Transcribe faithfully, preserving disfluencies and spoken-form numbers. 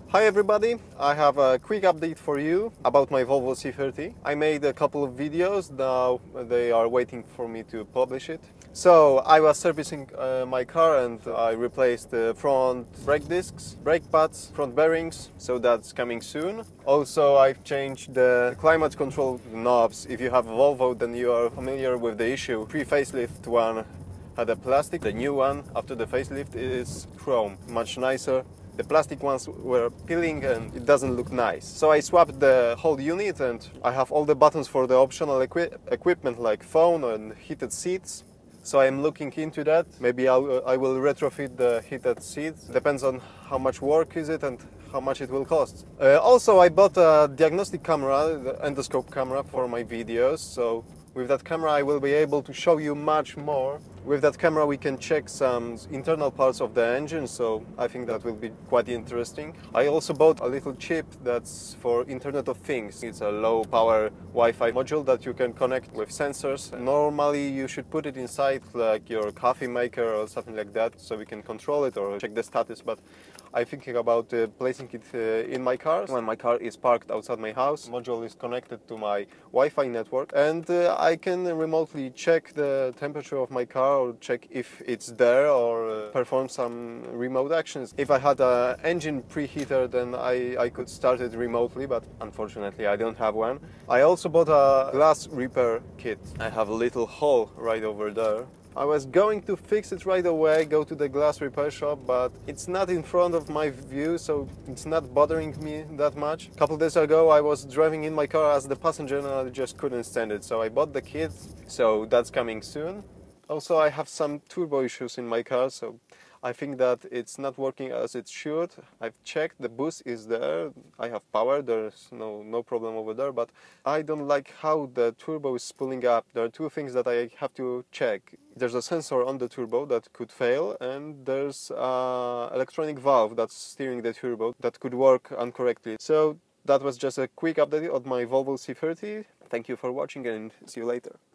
Hi everybody, I have a quick update for you about my Volvo C thirty. I made a couple of videos, now they are waiting for me to publish it. So I was servicing uh, my car and I replaced the front brake discs, brake pads, front bearings, so that's coming soon. Also I've changed the climate control knobs. If you have a Volvo, then you are familiar with the issue. Pre-facelift one had a plastic, the new one after the facelift is chrome, much nicer. The plastic ones were peeling and it doesn't look nice. So I swapped the whole unit and I have all the buttons for the optional equi equipment like phone and heated seats. So I'm looking into that. Maybe I'll, I will retrofit the heated seats. Depends on how much work is it and how much it will cost. Uh, also I bought a diagnostic camera, the endoscope camera for my videos. So with that camera I will be able to show you much more. With that camera we can check some internal parts of the engine, so I think that will be quite interesting. I also bought a little chip that's for Internet of Things. It's a low power Wi-Fi module that you can connect with sensors. Normally you should put it inside like your coffee maker or something like that, so we can control it or check the status, but I'm thinking about uh, placing it uh, in my car. When my car is parked outside my house, the module is connected to my Wi-Fi network and uh, I can remotely check the temperature of my car or check if it's there or uh, perform some remote actions. If I had an engine preheater, then I, I could start it remotely, but unfortunately I don't have one. I also bought a glass repair kit. I have a little hole right over there. I was going to fix it right away, go to the glass repair shop, but it's not in front of my view, so it's not bothering me that much. A couple days ago I was driving in my car as the passenger and I just couldn't stand it, so I bought the kit, so that's coming soon. Also I have some turbo issues in my car, so I think that it's not working as it should. I've checked, the boost is there, I have power, there's no, no problem over there, but I don't like how the turbo is spooling up. There are two things that I have to check. There's a sensor on the turbo that could fail, and there's an electronic valve that's steering the turbo that could work incorrectly. So that was just a quick update on my Volvo C thirty. Thank you for watching and see you later.